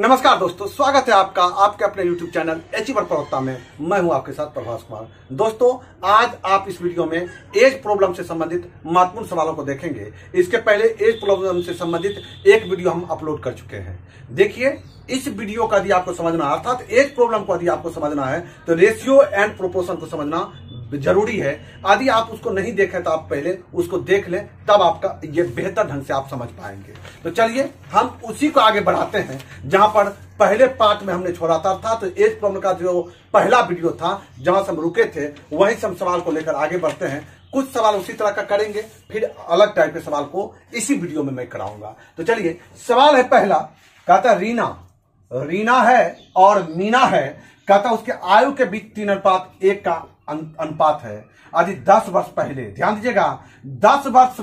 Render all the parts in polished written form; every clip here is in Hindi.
नमस्कार दोस्तों, स्वागत है आपका आपके अपने YouTube चैनल अचीवर प्रवक्ता में। मैं हूं आपके साथ प्रभास कुमार। दोस्तों, आज आप इस वीडियो में एज प्रॉब्लम से संबंधित महत्वपूर्ण सवालों को देखेंगे। इसके पहले एज प्रॉब्लम से संबंधित एक वीडियो हम अपलोड कर चुके हैं। देखिए, इस वीडियो का यदि आपको समझना है, अर्थात एज प्रॉब्लम को यदि आपको समझना है तो रेशियो एंड प्रोपोर्शन को समझना जरूरी है। यदि आप उसको नहीं देखें तो आप पहले उसको देख लें, तब आपका ये बेहतर ढंग से आप समझ पाएंगे। तो चलिए हम उसी को आगे बढ़ाते हैं जहां पर पहले पार्ट में हमने छोड़ा था। तो एज प्रॉब्लम का जो पहला वीडियो था, जहां से हम रुके थे, वहीं से हम सवाल को लेकर आगे बढ़ते हैं। कुछ सवाल उसी तरह का करेंगे, फिर अलग टाइप के सवाल को इसी वीडियो में मैं कराऊंगा। तो चलिए, सवाल है पहला, कहता है रीना है और मीना है, कहता उसके आयु के बीच 3:1 का अनुपात है। यदि 10 वर्ष पहले, ध्यान दीजिएगा, 10 वर्ष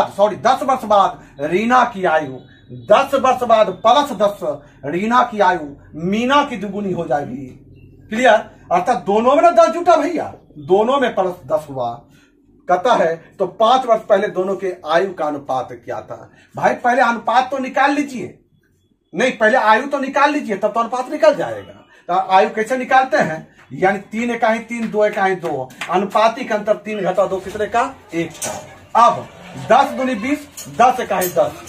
बाद रीना की आयु 10 वर्ष बाद प्लस 10 रीना की आयु मीना की दुगुनी हो जाएगी। क्लियर? अर्थात दोनों में ना 10 जुटा भैया, दोनों में प्लस 10 हुआ। कहता है तो 5 वर्ष पहले दोनों के आयु का अनुपात क्या था? भाई पहले अनुपात तो निकाल लीजिए, नहीं पहले आयु तो निकाल लीजिए, तब तो अनुपात निकल जाएगा। तो आयु कैसे निकालते हैं? यानी 3 एकाई 3, 2 एकाई 2, अनुपातिक अंतर 3 घटा 2 कितने का? 1 का। अब 10 दूनी 20, 10 एकाई 10,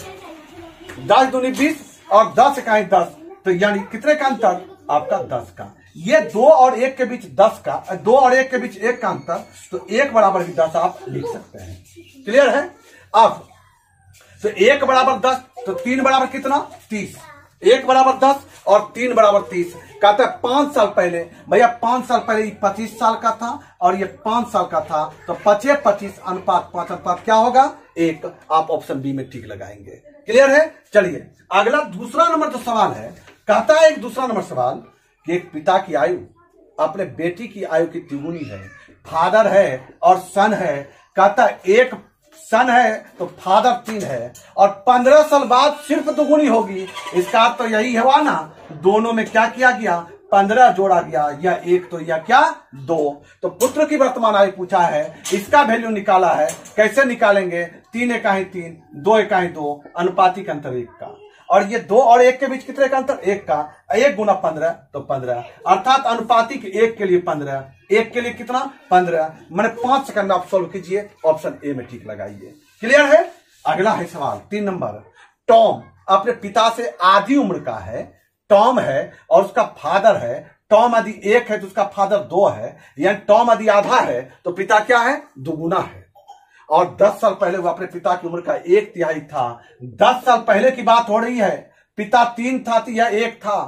10 दूनी 20 और 10 एकाई 10, तो यानी कितने का अंतर? आपका 10 का। ये 2 और 1 के बीच 10 का, 2 और 1 के बीच 1 का अंतर, तो 1 बराबर भी 10 आप लिख सकते हैं। क्लियर है? अब तो 1 बराबर 10, तो 3 बराबर कितना? 30। 1 बराबर 10 और 3 बराबर 30। कहता है 5 साल पहले, भैया 5 साल पहले ये 25 साल का था और ये 5 साल का था, तो 25 अनुपात 5 अनुपात क्या होगा? 1। आप ऑप्शन बी में ठीक लगाएंगे। क्लियर है? चलिए अगला दूसरा नंबर जो सवाल है, कहता है एक दूसरा नंबर सवाल कि एक पिता की आयु अपने बेटी की आयु की तिगुनी है। फादर है और सन है। कहता है एक सन है तो फादर 3 है और 15 साल बाद सिर्फ दुगुनी होगी। इसका अर्थ तो यही हुआ ना, दोनों में क्या किया गया? 15 जोड़ा गया, या 1 तो या क्या 2। तो पुत्र की वर्तमान आयु पूछा है, इसका वैल्यू निकाला है। कैसे निकालेंगे? 3 एकाई 3, 2 एकाई 2, अनुपातिक अंतर 1 का। और ये 2 और 1 के बीच कितने का अंतर? 1 का। 1 गुना 15 तो 15, अर्थात अनुपातिक 1 के लिए 15, 1 के लिए कितना? 15। मैंने 5 सेकंड आप सोल्व कीजिए, ऑप्शन ए में ठीक लगाइए। क्लियर है? अगला है सवाल 3 नंबर। टॉम अपने पिता से आधी उम्र का है, टॉम है और उसका फादर है। टॉम यदि 1 है तो उसका फादर 2 है, यानी टॉम यदि आधा है तो पिता क्या है? दुगुना है। और 10 साल पहले वो अपने पिता की उम्र का 1/3 था। 10 साल पहले की बात हो रही है। पिता 3 था तो यह 1 था।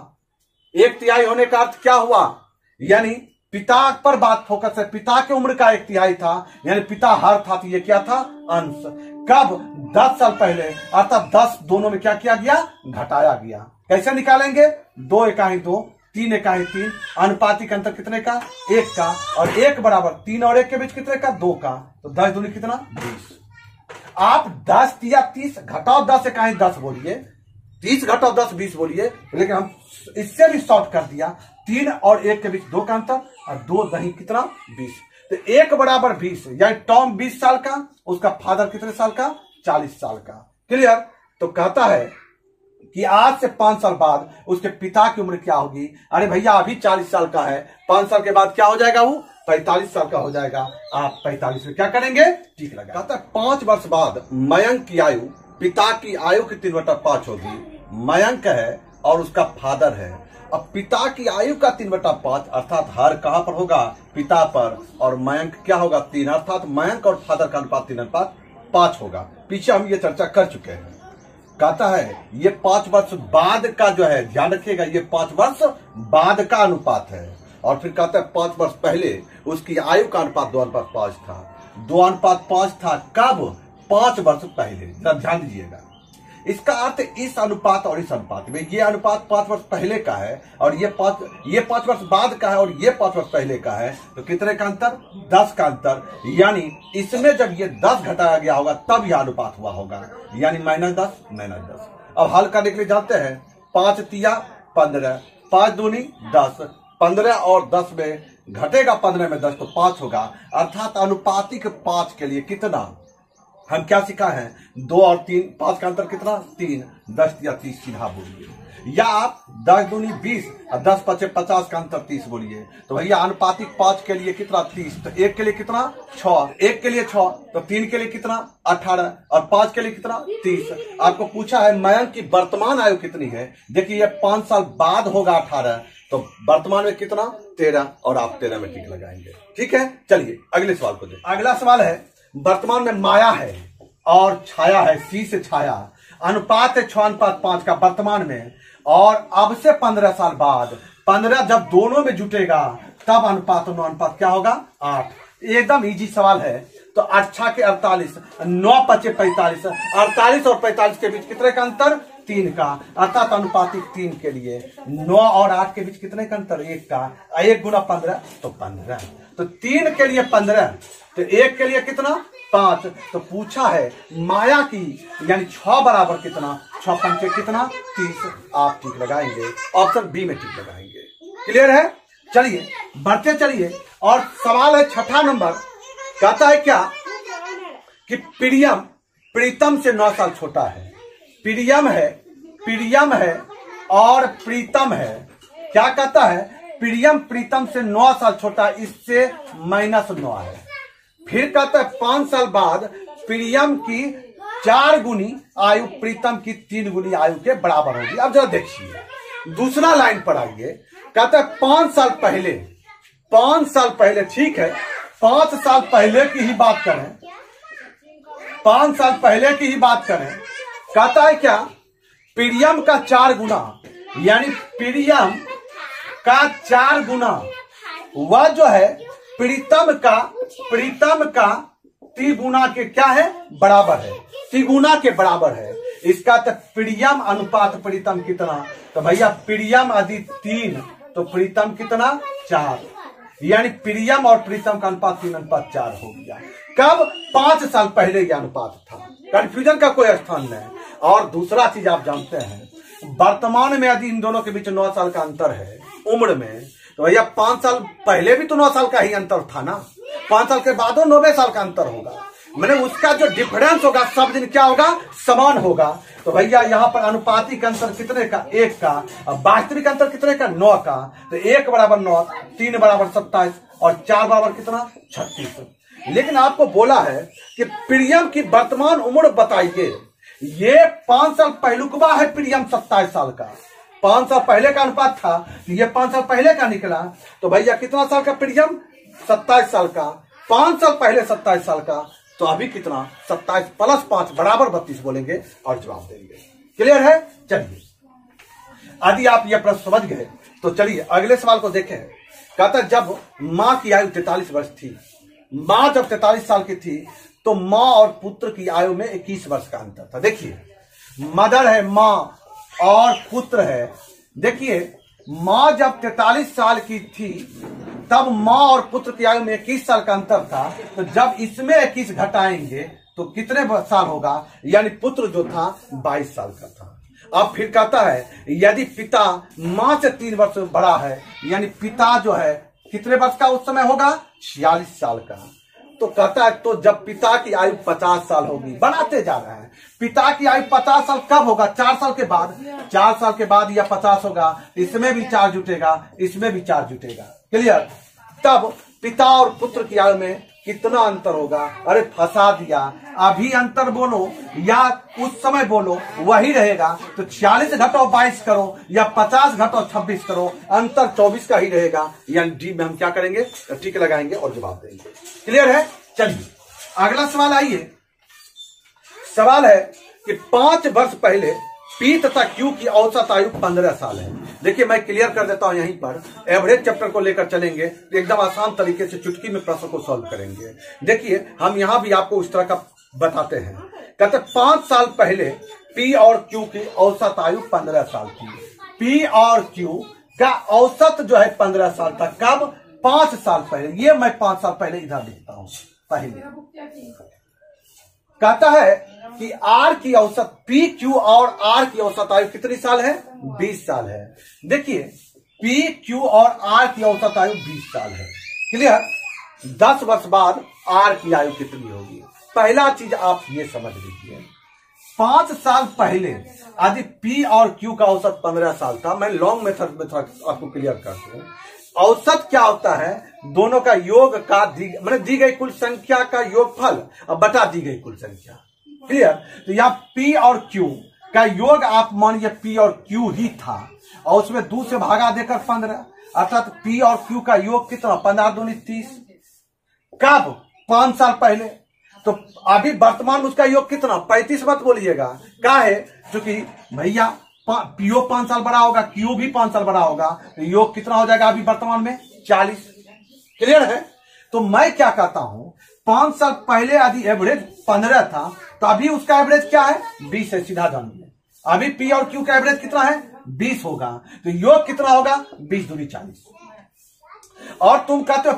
1/3 होने का अर्थ क्या हुआ? यानी पिता पर बात फोकस है। पिता की उम्र का 1/3 था, यानी पिता हर था, तो ये क्या था? अंश। कब? 10 साल पहले, अर्थात 10 दोनों में क्या किया गया? घटाया गया। कैसे निकालेंगे? 2 एकाई 2, 3 एकाई 3, अनुपातिक अंतर कितने का? 1 का। और 1 बराबर 3 और 1 के बीच कितने का? 2 का। तो 10 दूनी कितना? 20। आप 10 या 30 घटाओ 10 एकाई 10 बोलिए, 30 घटाओ 10 20 बोलिए, लेकिन हम इससे भी शॉर्ट कर दिया। 3 और 1 के बीच 2 का अंतर और 2 दही कितना? 20। तो 1 बराबर 20, यानी टॉम 20 साल का, उसका फादर कितने साल का? 40 साल का। क्लियर? तो कहता है कि आज से 5 साल बाद उसके पिता की उम्र क्या होगी? अरे भैया अभी 40 साल का है, 5 साल के बाद क्या हो जाएगा? वो 45 साल का हो जाएगा। आप 45 में क्या करेंगे? ठीक लगा। कहता है 5 वर्ष बाद मयंक की आयु पिता की आयु की 3/5 होगी। मयंक है और उसका फादर है। अब पिता की आयु का 3/5, अर्थात हर कहां पर होगा? पिता पर। और मयंक क्या होगा? 3, अर्थात मयंक और फादर का अनुपात 3/5 होगा। पीछे हम ये चर्चा कर चुके हैं। कहता है ये 5 वर्ष बाद का जो है, ध्यान रखिएगा, ये 5 वर्ष बाद का अनुपात है। और फिर कहता है 5 वर्ष पहले उसकी आयु का अनुपात 2:5 था। 2:5 था कब? 5 वर्ष पहले। ध्यान दीजिएगा, इसका अर्थ इस अनुपात और इस अनुपात में, ये अनुपात 5 वर्ष पहले का है और ये 5 वर्ष बाद का है और ये 5 वर्ष पहले का है, तो कितने का अंतर? 10 का अंतर। यानी इसमें जब ये 10 घटाया गया होगा तब यह अनुपात हुआ होगा, यानी -10। अब हल करने के लिए जाते हैं। 5 तिया 15, 5 दूनी 10, 15 और 10 में घटेगा 15 में 10 तो 5 होगा, अर्थात अनुपातिक 5 के लिए कितना? हम क्या सीखा है, 2 और 3, 5 का अंतर कितना, 3, 10 या 30 सीधा बोलिए, या आप 10 दूनी 20 और 10 पचे 50 का अंतर 30 बोलिए। तो भैया अनुपातिक 5 के लिए कितना, 30, तो 1 के लिए कितना, 6, 1 के लिए 6, तो 3 के लिए कितना, 18 और 5 के लिए कितना, 30। आपको पूछा है मयंक की वर्तमान आयु कितनी है, देखिए 5 साल बाद होगा 18, तो वर्तमान में कितना, 13, और आप 13 में टिक लगाएंगे। ठीक है, चलिए अगले सवाल को देखिए। अगला सवाल है, वर्तमान में माया है और छाया है, सी से छाया, अनुपात है 6:5 का वर्तमान में, और अब से 15 साल बाद 15 जब दोनों में जुटेगा तब अनुपात 9 क्या होगा, 8। एकदम इजी सवाल है। तो 8 के 48, 9 पचे 45, 48 और 45 के बीच कितने का अंतर, 3 का, अर्थात अनुपातिक 3 के लिए 9 और 8 के बीच कितने का अंतर, 1 का, 1 गुना 15 तो 15, तो 3 के लिए 15, तो 1 के लिए कितना, 5। तो पूछा है माया की यानी 6 बराबर कितना, 6 पंचे कितना, 30। आप टिक लगाएंगे, ऑप्शन बी में टिक लगाएंगे। क्लियर है, चलिए बढ़ते चलिए। और सवाल है 6ठा नंबर, कहता है क्या कि प्रीतम से 9 साल छोटा है, प्रियम है और प्रीतम है। क्या कहता है, प्रीतम से 9 साल छोटा, इससे -9 है। फिर कहता है 5 साल बाद प्रियम की 4 गुनी आयु प्रीतम की 3 गुनी आयु के बराबर होगी। अब जरा देखिए दूसरा लाइन पर आइए, कहता है 5 साल पहले, ठीक है 5 साल पहले की ही बात करें, 5 साल पहले की ही बात करें। कहता है क्या, प्रियम का 4 गुना, यानी प्रियम का 4 गुना वह जो है प्रीतम का त्रिगुना के क्या है, बराबर है, त्रिगुना के बराबर है। इसका तो प्रियम अनुपात प्रीतम कितना, तो भैया प्रियम यदि 3 तो प्रीतम कितना, 4, यानी प्रियम और प्रीतम का अनुपात 3:4 हो गया। कब, 5 साल पहले यह अनुपात था, कंफ्यूजन का कोई स्थान नहीं। और दूसरा चीज आप जानते हैं, वर्तमान में यदि इन दोनों के बीच 9 साल का अंतर है उम्र में, तो भैया 5 साल पहले भी तो 9 साल का ही अंतर था ना, 5 साल के बाद 9 साल का अंतर होगा, मैंने उसका जो डिफरेंस होगा सब दिन क्या होगा, समान होगा। तो भैया यहाँ पर अनुपातिक अंतर कितने का, 1 का, और वास्तविक अंतर कितने का, 9 का। तो 1 बराबर 9, 3 बराबर 27 और 4 बराबर कितना, 36। लेकिन आपको बोला है कि प्रियम की वर्तमान उम्र बताइए, ये 5 साल पहलुकबा है, प्रियम 27 साल का, 5 साल पहले का अनुपात था, ये 5 साल पहले का निकला। तो भैया कितना साल का प्रियम, 27 साल का, 5 साल पहले 27 साल का, तो अभी कितना, 27 + 5 बराबर 32 बोलेंगे और जवाब देंगे। क्लियर है, चलिए यदि आप यह प्रश्न समझ गए तो चलिए अगले सवाल को देखें। कहता जब मां की आयु 43 वर्ष थी, मां जब 43 साल की थी तो मां और पुत्र की आयु में 21 वर्ष का अंतर था। देखिए मदर है, मां और पुत्र है। देखिए मां जब 43 साल की थी तब मां और पुत्र की आयु में 21 साल का अंतर था, तो जब इसमें 21 घटाएंगे तो कितने साल होगा, यानी पुत्र जो था 22 साल का था। अब फिर कहता है यदि पिता मां से 3 वर्ष बड़ा है, यानी पिता जो है कितने वर्ष का उस समय होगा, 46 साल का। तो कहता है तो जब पिता की आयु 50 साल होगी, बढ़ाते जा रहा है, पिता की आयु 50 साल कब होगा, 4 साल के बाद, 4 साल के बाद यह 50 होगा, इसमें भी 4 जुटेगा, इसमें भी 4 जुटेगा। क्लियर, तब पिता और पुत्र की आयु में कितना अंतर होगा, अरे फंसा दिया, अभी अंतर बोलो या उस समय बोलो वही रहेगा। तो 46 घटाओ 22 करो या 50 घटाओ 26 करो, अंतर 24 का ही रहेगा, यानी डी में हम क्या करेंगे, टिक लगाएंगे और जवाब देंगे। क्लियर है, चलिए अगला सवाल आइए। सवाल है कि 5 वर्ष पहले पी तथा क्यू की औसत आयु 15 साल है। देखिए मैं क्लियर कर देता हूं, यहीं पर एवरेज चैप्टर को लेकर चलेंगे, एकदम आसान तरीके से चुटकी में प्रश्न को सॉल्व करेंगे। देखिए हम यहां भी आपको उस तरह का बताते हैं। कहते 5 साल पहले पी और क्यू की औसत आयु 15 साल थी। पी और क्यू का औसत जो है 15 साल था, कब, 5 साल पहले। ये मैं 5 साल पहले इधर लिखता हूं पहले। कहता है कि आर की औसत, पी क्यू और आर की औसत आयु कितनी साल है, 20 साल है। देखिए पी क्यू और आर की औसत आयु 20 साल है। क्लियर, 10 वर्ष बाद आर की आयु कितनी होगी, पहला चीज आप ये समझ लीजिए, 5 साल पहले यदि पी और क्यू का औसत 15 साल था, मैं लॉन्ग मेथड में आपको क्लियर कर दूं, औसत क्या होता है, दोनों का योग का मतलब दी गई कुल संख्या का योगफल और बटा दी गई कुल संख्या। क्लियर? तो यहाँ पी और क्यू का योग आप मानिए पी और क्यू ही था और उसमें 2 से भागा देकर 15, अर्थात पी और क्यू का योग कितना, 15 दूनी 30। कब? 5 साल पहले। तो अभी वर्तमान में उसका योग कितना, 35 मत बोलिएगा, क्या है, क्योंकि भैया पीओ 5 साल बड़ा होगा, क्यू भी 5 साल बड़ा होगा, तो योग कितना हो जाएगा अभी वर्तमान में, 40। क्लियर है? तो मैं क्या कहता हूं, 5 साल पहले यदि एवरेज 15 था तो अभी उसका एवरेज क्या है, 20 है, सीधा जानिए। अभी पी और क्यू का एवरेज कितना है, 20 होगा, तो योग कितना होगा, 20 दूनी 40। और तुम कहते हो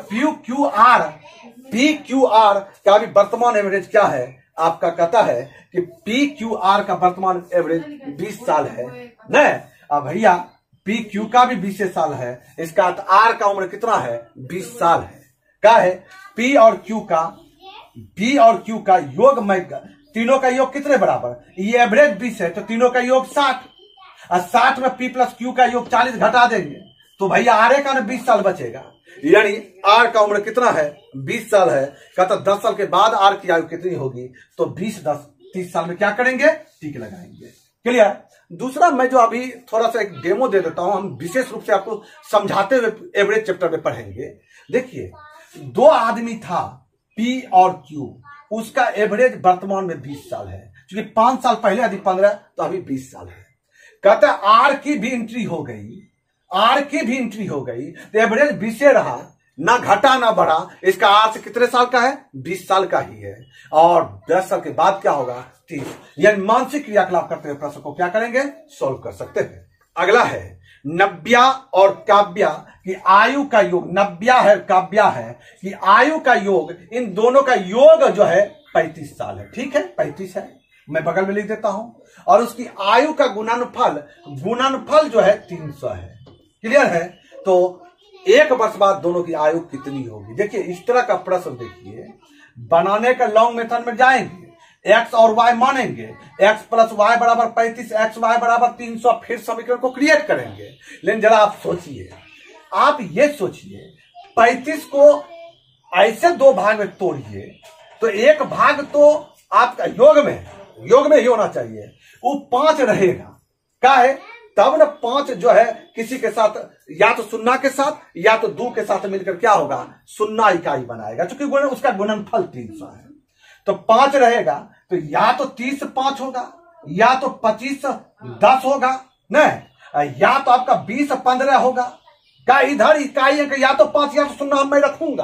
पी क्यू आर का अभी वर्तमान एवरेज क्या है, आपका कहता है कि पी क्यू आर का वर्तमान एवरेज 20 साल है न। अब भैया पी क्यू का भी 20 साल है, इसका अर्थ आर का उम्र कितना है, 20 साल है। क्या है, पी और क्यू का योग, मैं तीनों का योग कितने बराबर, ये एवरेज 20 है तो तीनों का योग 60, और 60 में पी प्लस क्यू का योग 40 घटा देंगे तो भैया आर का ना 20 साल बचेगा, यानी आर का उम्र कितना है, 20 साल है। कहता 10 साल के बाद आर की आयु कितनी होगी, तो 20 10 30 साल में क्या करेंगे, टिक लगाएंगे। क्लियर? दूसरा मैं जो अभी थोड़ा सा एक डेमो दे देता हूं, हम विशेष रूप से आपको समझाते हुए एवरेज चैप्टर में पढ़ेंगे। देखिए 2 आदमी था पी और क्यू, उसका एवरेज वर्तमान में 20 साल है, क्योंकि 5 साल पहले यदि 15 तो अभी 20 साल है। कहता आर की भी एंट्री हो गई, तो एवरेज 20 रहा, ना घटा ना बढ़ा, इसका आर से कितने साल का है, 20 साल का ही है। और 10 साल के बाद क्या होगा, 30। यानी मानसिक क्रियाकलाप करते हुए प्रश्न को क्या करेंगे, सोल्व कर सकते हैं। अगला है नव्या और काव्या की आयु का योग, नव्या है काव्या है कि आयु का योग, इन दोनों का योग जो है 35 साल है। ठीक है, 35 है, मैं बगल में लिख देता हूं। और उसकी आयु का गुणनफल जो है 300 है। क्लियर है? तो 1 वर्ष बाद दोनों की आयु कितनी होगी। देखिए इस तरह का प्रश्न देखिए, बनाने का लॉन्ग मेथड में जाएंगे, एक्स और वाई मानेंगे, एक्स प्लस वाई बराबर 35, एक्स वाई बराबर 300, फिर समीकरण को क्रिएट करेंगे। लेकिन जरा आप सोचिए, आप ये सोचिए 35 को ऐसे 2 भाग में तोड़िए तो एक भाग तो आपका योग में ही होना चाहिए, वो 5 रहेगा। क्या है, तब ना 5 जो है किसी के साथ, या तो शून्य के साथ या तो 2 के साथ मिलकर क्या होगा, शून्य इकाई बनाएगा, क्योंकि उसका गुणनफल 300 है। तो 5 रहेगा, तो या तो 30 5 होगा, या तो 25 10 होगा न, या तो आपका 20 15 होगा। क्या इधर इकाई है कि या तो 5 या तो शून्य मैं रखूंगा।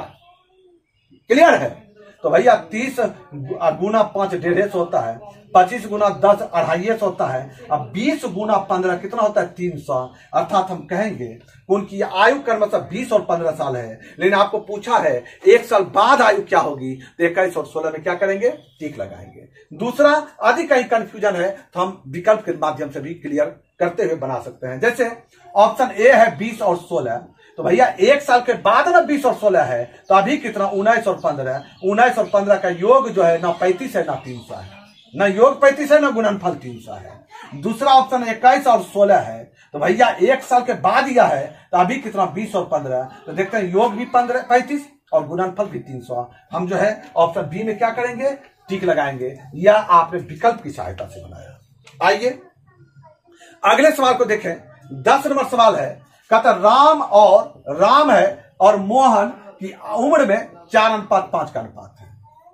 क्लियर है? तो भैया 30 गुना 5 150 होता है, 25 गुना 10 250 होता है, अब 20 गुना 15 कितना होता है, 300। अर्थात हम कहेंगे उनकी आयु क्रम मतलब 20 और 15 साल है। लेकिन आपको पूछा है 1 साल बाद आयु क्या होगी, तो 21 और 16 में क्या करेंगे, टिक लगाएंगे। दूसरा यदि कहीं कंफ्यूजन है तो हम विकल्प के माध्यम से भी क्लियर करते हुए बना सकते हैं। जैसे ऑप्शन ए है 20 और 16, तो भैया 1 साल के बाद ना 20 और 16 है, तो अभी कितना 19 और 15, 19 और 15 का योग जो है ना 35 है ना 300 है, ना योग 35 है ना गुणनफल 300 है। दूसरा ऑप्शन 21 और 16 है, तो भैया 1 साल के बाद यह है, तो अभी कितना 20 और 15, तो देखते हैं योग भी 35 और गुणनफल भी 300। हम जो है ऑप्शन बी में क्या करेंगे, टिक लगाएंगे, या आपने विकल्प की सहायता से बनाया। आइए अगले सवाल को देखें। 10 नंबर सवाल है, कहता राम है और मोहन की उम्र में 4:5 का अनुपात है,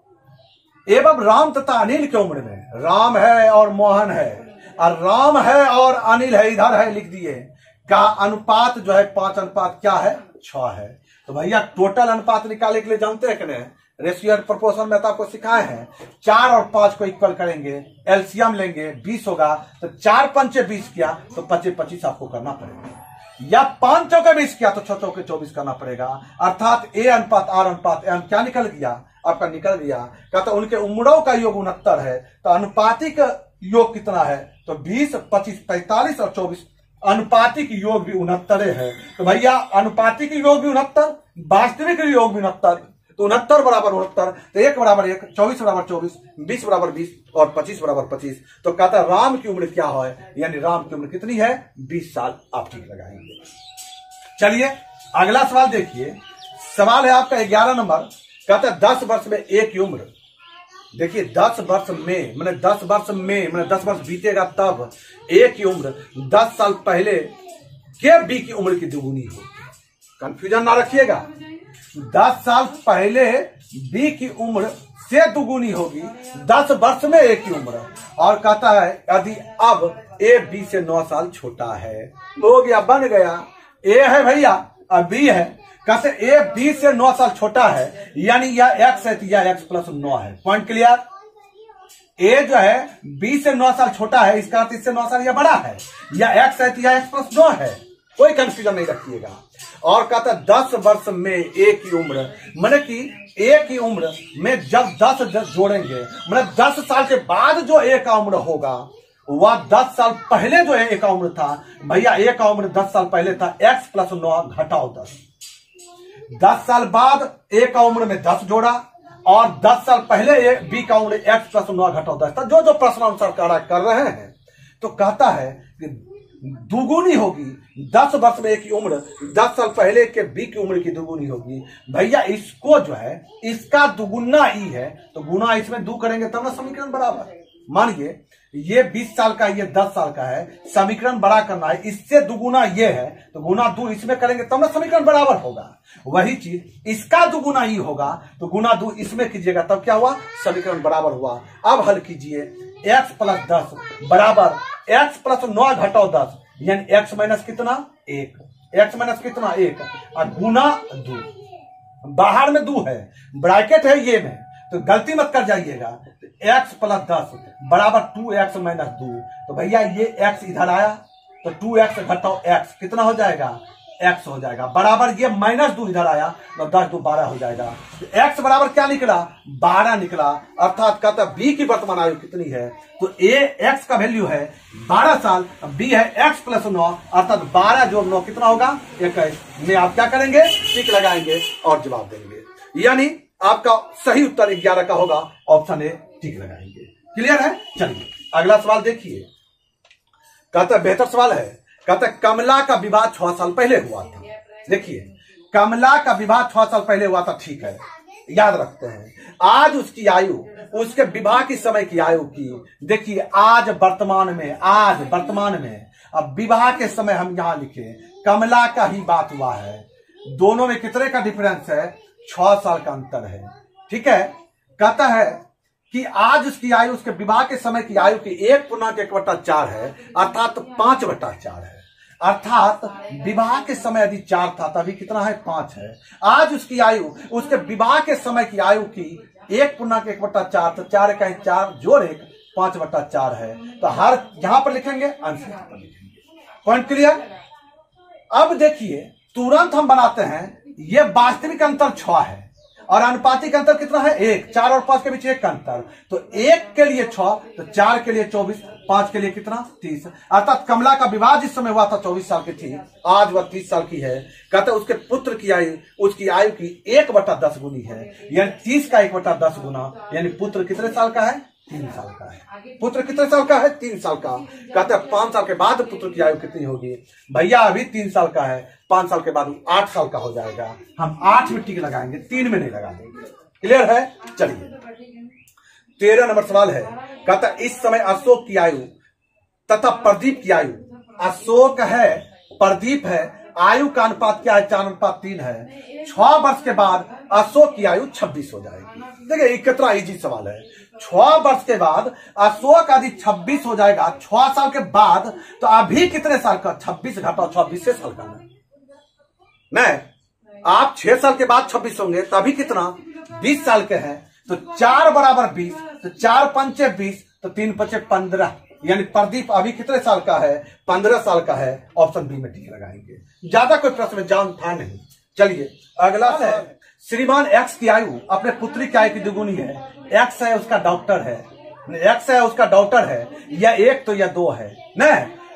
एवं राम तथा अनिल की उम्र में, राम है और मोहन है, और राम है और अनिल है, इधर है लिख दिए, का अनुपात जो है 5 क्या है, 6 है। तो भैया टोटल अनुपात निकालने के लिए जानते हैं कि नहीं, रेशियो प्रोपोर्शन में तो आपको सिखाए हैं, 4 और 5 को इक्वल करेंगे, एलसीएम लेंगे, 20 होगा, तो 4 पंचे 20 किया तो 25 आपको करना पड़ेगा, या 5 चौके 20 किया तो 6 चौके 24 करना पड़ेगा। अर्थात ए अनुपात आर अनुपात एम क्या निकल गया, आपका निकल गया। कहता उनके उम्रों का योग 69 है, तो अनुपातिक योग कितना है, तो 20 25 45 और 24, अनुपातिक योग भी 69 है। तो भैया अनुपातिक योग भी 69, वास्तविक योग भी 69, तो 69 बराबर 69, तो 1 बराबर 1, 24 बराबर 24, 20 बराबर 20 और 25 बराबर 25। तो कहता है राम की उम्र क्या है, यानी राम की उम्र कितनी है, 20 साल। आप ठीक लगाएंगे। चलिए अगला सवाल देखिए, सवाल है आपका 11 नंबर। कहता है 10 वर्ष में ए की उम्र, देखिए 10 वर्ष में मैंने 10 वर्ष में मैंने 10 वर्ष बीतेगा तब ए की उम्र 10 साल पहले के बी की उम्र की दुगुनी हो। कंफ्यूजन ना रखिएगा, 10 साल पहले बी की उम्र से दुगुनी होगी 10 वर्ष में ए की उम्र। और कहता है यदि अब ए बी से 9 साल छोटा है, हो गया, बन गया। ए है भैया, अब बी है। कहते ए बी से 9 साल छोटा है, यानी यह एक्स है तो यह एक्स प्लस 9 है। Point clear. ए जो है बी से 9 साल छोटा है, इसका अर्थ इससे 9 साल यह बड़ा है, यह एक्स है तो यह एक्स प्लस 9 है। कोई कंफ्यूजन नहीं रखिएगा। और कहता है 10 वर्ष में ए की उम्र, माने कि ए की उम्र में जब 10 जोड़ेंगे, माने 10 साल के बाद जो ए का उम्र होगा वह 10 साल पहले जो ए का उम्र था, भैया ए का उम्र 10 साल पहले था एक्स प्लस 9 घटाओ 10। 10 साल बाद ए का उम्र में 10 जोड़ा और 10 साल पहले ए बी का उम्र एक्स प्लस 9 घटाओ 10 था। जो जो प्रश्नानुसार कर रहे हैं, तो कहता है कि दुगुनी होगी 10 वर्ष में ए की उम्र 10 साल पहले के बी की उम्र की दुगुनी होगी। भैया इसको जो है इसका दुगुना ई है, तो गुना इसमें 2 करेंगे तब ना समीकरण बराबर। मानिए ये 20 साल का, ये 10 साल का है, समीकरण बड़ा करना है, इससे दुगुना ये है, तो गुना 2 इसमें करेंगे तब ना समीकरण बराबर होगा। वही चीज इसका दुगुना ई होगा, तो गुना 2 इसमें कीजिएगा तब क्या हुआ, समीकरण बराबर हुआ। अब हल कीजिए, एक्स प्लस 10 बराबर एक्स प्लस 9 घटाओ 10, यानी एक्स माइनस कितना 1, एक्स माइनस कितना 1 और गुना 2। बाहर में 2 है, ब्रैकेट है ये में, तो गलती मत कर जाइएगा। एक्स प्लस 10 बराबर 2x माइनस 2, तो भैया ये x इधर आया तो 2x घटाओ x कितना हो जाएगा, x हो जाएगा। बराबर ये माइनस 2 इधर आया तो 10 2 12 हो जाएगा। तो x बराबर क्या निकला, 12 निकला। अर्थात कहता b की वर्तमान आयु कितनी है, तो a x का वैल्यू है 12 साल, b है x प्लस 9, अर्थात 12 जोड़ 9 कितना होगा 21 में। आप क्या करेंगे, टिक लगाएंगे और जवाब देंगे। यानी आपका सही उत्तर 11 का होगा, ऑप्शन ए, टिक लगाएंगे। क्लियर है। चलिए अगला सवाल देखिए, कहता है बेहतर सवाल है। कहता है कमला का विवाह 6 साल पहले हुआ था। देखिए कमला का विवाह 6 साल पहले हुआ था, ठीक है, याद रखते हैं। आज उसकी आयु, उसके विवाह की समय की आयु की, देखिए आज वर्तमान में, अब विवाह के समय हम यहां लिखे कमला का ही बात हुआ है। दोनों में कितने का डिफरेंस है, 6 साल का अंतर है, ठीक है। कहता है कि आज उसकी आयु, उसके विवाह के समय की आयु की 1.1/4 है, अर्थात 5/4 है। अर्थात विवाह के समय यदि 4 था तभी कितना है, 5 है। आज उसकी आयु, उसके विवाह के समय की आयु की 1.1/4, तो 4 का 4 जोड़ 1 5/4 है। तो हर यहां पर लिखेंगे, अंश यहां पर लिखेंगे। Point clear. अब देखिए तुरंत हम बनाते हैं, ये वास्तविक अंतर 6 है और अनुपातिक अंतर कितना है 1, 4 और 5 के बीच 1 का अंतर, तो 1 के लिए 6, तो 4 के लिए 24, 5 के लिए कितना 30। अर्थात कमला का विवाह जिस समय हुआ था 24 साल की थी, आज वह 30 साल की है। कहते उसके पुत्र की आयु, उसकी आयु की 1/10 गुनी है, यानी 30 का 1/10 गुना, यानी पुत्र कितने साल का है, 3 साल का है। पुत्र कितने साल का है, 3 साल का। कहते हैं 5 साल के बाद पुत्र की आयु कितनी होगी, भैया अभी 3 साल का है, 5 साल के बाद 8 साल का हो जाएगा। हम 8 में टिक लगाएंगे, 3 में नहीं लगाएंगे। क्लियर है। चलिए 13 नंबर सवाल है। कहता है इस समय अशोक की आयु तथा प्रदीप की आयु, अशोक है प्रदीप है, आयु का अनुपात क्या है, 4:3 है। 6 वर्ष के बाद अशोक की आयु 26 हो जाएगी। देखिए ये कितना इजी सवाल है। 6 वर्ष के बाद अशोक यदि 26 हो जाएगा 6 साल के बाद, तो अभी कितने साल का, 26 घटाओ 26 से साल का नहीं, आप 6 साल के बाद 26 होंगे तभी कितना 20 साल के हैं, तो 4 बराबर 20, तो 4 पंचे 20, तो 3 पंचे 15, यानी प्रदीप अभी कितने साल का है, 15 साल का है। ऑप्शन बी में टिक लगाएंगे। ज्यादा कोई प्रश्न में जान था नहीं। चलिए अगला है, श्रीमान एक्स की आयु अपने पुत्री की आयु की दुगुनी है। एक्स है उसका डॉक्टर है, एक्स है उसका डॉक्टर है, या 1 तो या 2 है न,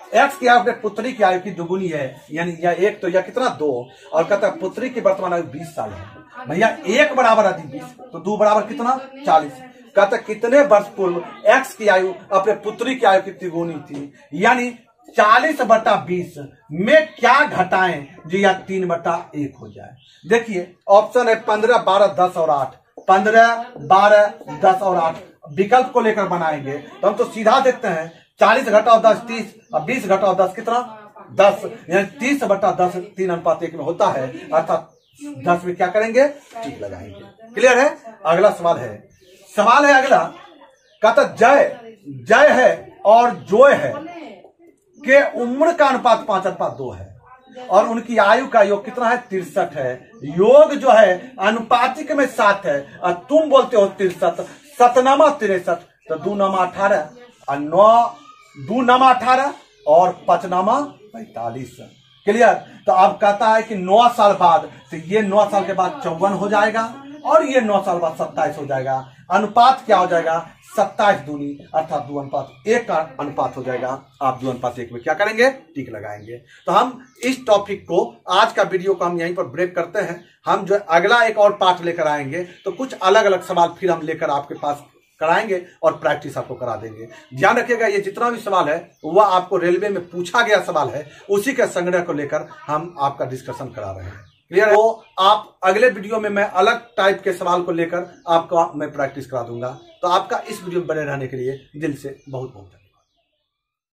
एक्स की आयु अपने पुत्री की आयु की दुगुनी है, यानी यह एक तो यह कितना 2, और कहता है पुत्री की वर्तमान आयु 20 साल है। भैया 1 बराबर अधिक 20 तो 2 बराबर कितना 40। कहता है कितने वर्ष पूर्व एक्स की आयु अपने पुत्री की आयु की तिगुनी थी, यानी 40/20 में क्या घटाएं जो यह 3/1 हो जाए। देखिए ऑप्शन है 15, 12, 10 और 8। 15, 12, 10 और 8 विकल्प को लेकर बनाएंगे तो हम तो सीधा देखते हैं 40 घटाओ 10 30 और 20 घटाओ 10 कितना 10, यानी 30/10 3:1 में होता है, अर्थात 10 में क्या करेंगे टिक लगाएंगे। क्लियर है। अगला सवाल है अगला, कहता जय है और जोय है के उम्र का अनुपात 5:2 है और उनकी आयु का योग कितना है 63 है। योग जो है अनुपातिक में 7 है और तुम बोलते हो 63, 7नामा 63 तो 2नामा 18 और 2नामा 18 और 5नामा 45। क्लियर। तो अब कहता है कि 9 साल बाद, तो ये 9 साल के बाद 54 हो जाएगा और ये 9 साल बाद 27 हो जाएगा। अनुपात क्या हो जाएगा 27 दूनी अर्थात 2:1 का अनुपात हो जाएगा। आप 2:1 में क्या करेंगे टिक लगाएंगे। तो हम इस टॉपिक को आज का वीडियो को हम यहीं पर ब्रेक करते हैं। हम जो अगला एक और पार्ट लेकर आएंगे तो कुछ अलग अलग सवाल फिर हम लेकर आपके पास कराएंगे और प्रैक्टिस आपको करा देंगे। ध्यान रखिएगा ये जितना भी सवाल है वह आपको रेलवे में पूछा गया सवाल है, उसी के संग्रह को लेकर हम आपका डिस्कशन करा रहे हैं। क्लियर है। तो आप अगले वीडियो में मैं अलग टाइप के सवाल को लेकर आपका मैं प्रैक्टिस करा दूंगा। तो आपका इस वीडियो में बने रहने के लिए दिल से बहुत बहुत धन्यवाद।